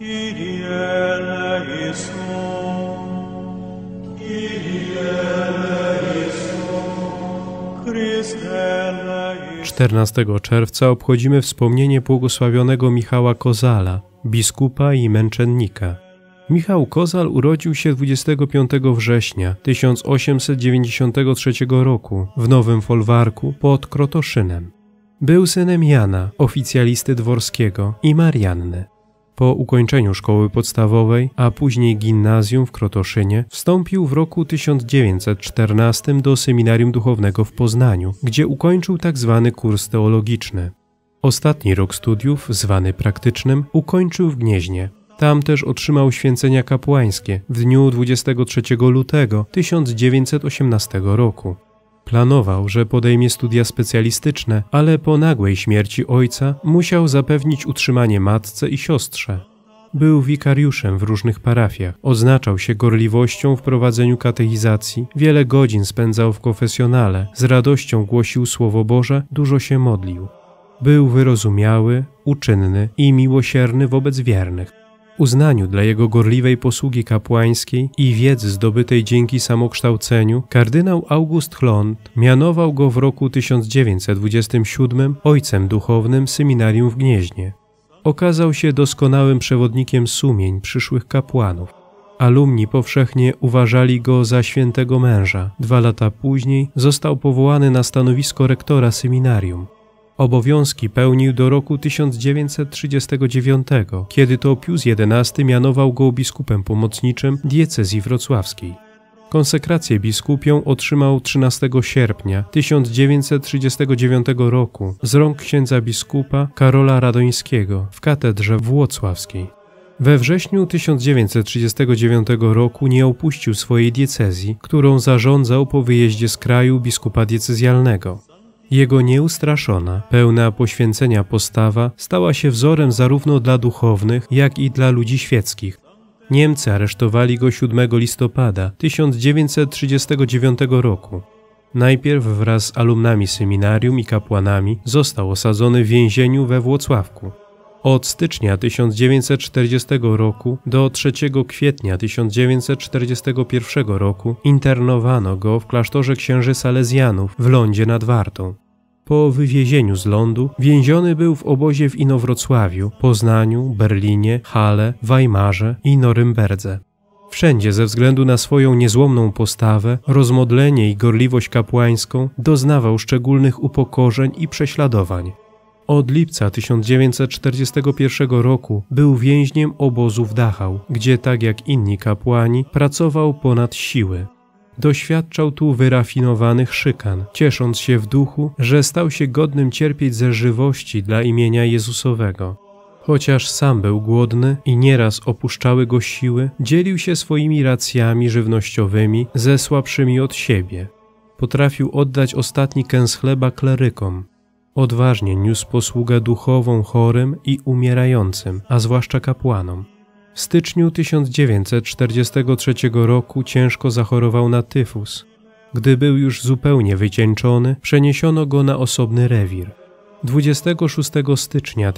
Kyrie eleison, Kyrie eleison, Chryste eleison. 14 czerwca obchodzimy wspomnienie błogosławionego Michała Kozala, biskupa i męczennika. Michał Kozal urodził się 25 września 1893 roku w Nowym Folwarku pod Krotoszynem. Był synem Jana, oficjalisty dworskiego, i Marianny. Po ukończeniu szkoły podstawowej, a później gimnazjum w Krotoszynie, wstąpił w roku 1914 do Seminarium Duchownego w Poznaniu, gdzie ukończył tzw. kurs teologiczny. Ostatni rok studiów, zwany praktycznym, ukończył w Gnieźnie. Tam też otrzymał święcenia kapłańskie w dniu 23 lutego 1918 roku. Planował, że podejmie studia specjalistyczne, ale po nagłej śmierci ojca musiał zapewnić utrzymanie matce i siostrze. Był wikariuszem w różnych parafiach, odznaczał się gorliwością w prowadzeniu katechizacji, wiele godzin spędzał w konfesjonale, z radością głosił Słowo Boże, dużo się modlił. Był wyrozumiały, uczynny i miłosierny wobec wiernych. Uznaniu dla jego gorliwej posługi kapłańskiej i wiedzy zdobytej dzięki samokształceniu kardynał August Hlond mianował go w roku 1927 ojcem duchownym seminarium w Gnieźnie. Okazał się doskonałym przewodnikiem sumień przyszłych kapłanów. Alumni powszechnie uważali go za świętego męża. 2 lata później został powołany na stanowisko rektora seminarium. Obowiązki pełnił do roku 1939, kiedy to Pius XI mianował go biskupem pomocniczym diecezji wrocławskiej. Konsekrację biskupią otrzymał 13 sierpnia 1939 roku z rąk księdza biskupa Karola Radońskiego w katedrze włocławskiej. We wrześniu 1939 roku nie opuścił swojej diecezji, którą zarządzał po wyjeździe z kraju biskupa diecezjalnego. Jego nieustraszona, pełna poświęcenia postawa stała się wzorem zarówno dla duchownych, jak i dla ludzi świeckich. Niemcy aresztowali go 7 listopada 1939 roku. Najpierw wraz z alumnami seminarium i kapłanami został osadzony w więzieniu we Włocławku. Od stycznia 1940 roku do 3 kwietnia 1941 roku internowano go w klasztorze księży Salezjanów w Lądzie nad Wartą. Po wywiezieniu z lądu więziony był w obozie w Inowrocławiu, Poznaniu, Berlinie, Halle, Weimarze i Norymberdze. Wszędzie ze względu na swoją niezłomną postawę, rozmodlenie i gorliwość kapłańską doznawał szczególnych upokorzeń i prześladowań. Od lipca 1941 roku był więźniem obozu w Dachau, gdzie tak jak inni kapłani pracował ponad siły. Doświadczał tu wyrafinowanych szykan, ciesząc się w duchu, że stał się godnym cierpieć ze żywości dla imienia Jezusowego. Chociaż sam był głodny i nieraz opuszczały go siły, dzielił się swoimi racjami żywnościowymi ze słabszymi od siebie. Potrafił oddać ostatni kęs chleba klerykom. Odważnie niósł posługę duchową chorym i umierającym, a zwłaszcza kapłanom. W styczniu 1943 roku ciężko zachorował na tyfus. Gdy był już zupełnie wycieńczony, przeniesiono go na osobny rewir. 26 stycznia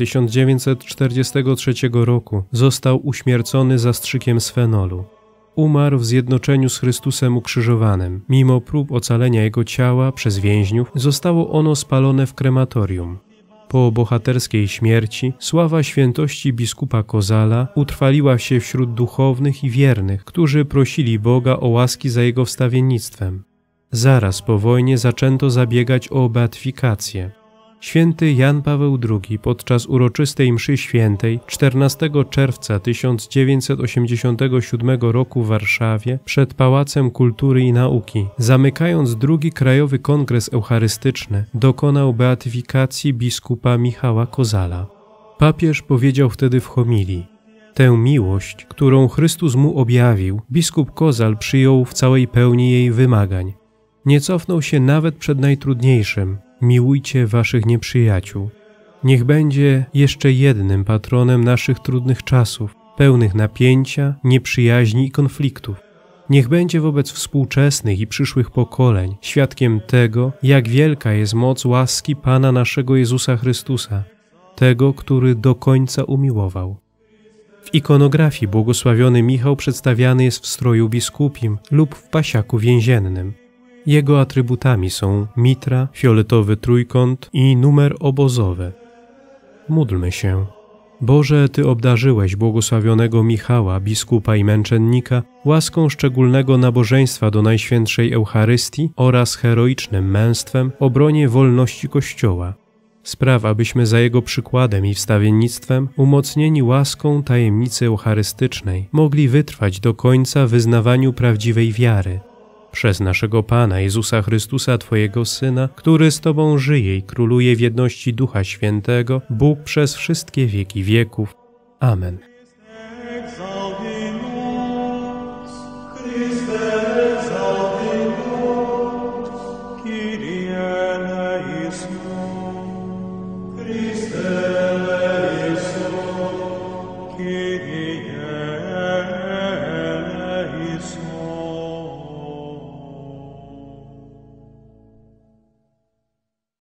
1943 roku został uśmiercony zastrzykiem z fenolu. Umarł w zjednoczeniu z Chrystusem ukrzyżowanym. Mimo prób ocalenia jego ciała przez więźniów, zostało ono spalone w krematorium. Po bohaterskiej śmierci sława świętości biskupa Kozala utrwaliła się wśród duchownych i wiernych, którzy prosili Boga o łaski za jego wstawiennictwem. Zaraz po wojnie zaczęto zabiegać o beatyfikację. Święty Jan Paweł II podczas uroczystej mszy świętej 14 czerwca 1987 roku w Warszawie przed Pałacem Kultury i Nauki, zamykając II Krajowy Kongres Eucharystyczny, dokonał beatyfikacji biskupa Michała Kozala. Papież powiedział wtedy w homilii: tę miłość, którą Chrystus mu objawił, biskup Kozal przyjął w całej pełni jej wymagań. Nie cofnął się nawet przed najtrudniejszym. Miłujcie waszych nieprzyjaciół. Niech będzie jeszcze jednym patronem naszych trudnych czasów, pełnych napięcia, nieprzyjaźni i konfliktów. Niech będzie wobec współczesnych i przyszłych pokoleń świadkiem tego, jak wielka jest moc łaski Pana naszego Jezusa Chrystusa, tego, który do końca umiłował. W ikonografii błogosławiony Michał przedstawiany jest w stroju biskupim lub w pasiaku więziennym. Jego atrybutami są mitra, fioletowy trójkąt i numer obozowy. Módlmy się. Boże, Ty obdarzyłeś błogosławionego Michała, biskupa i męczennika, łaską szczególnego nabożeństwa do Najświętszej Eucharystii oraz heroicznym męstwem w obronie wolności Kościoła. Spraw, abyśmy za Jego przykładem i wstawiennictwem, umocnieni łaską tajemnicy eucharystycznej, mogli wytrwać do końca w wyznawaniu prawdziwej wiary. Przez naszego Pana Jezusa Chrystusa, Twojego Syna, który z Tobą żyje i króluje w jedności Ducha Świętego, Bóg przez wszystkie wieki wieków. Amen. Kyrie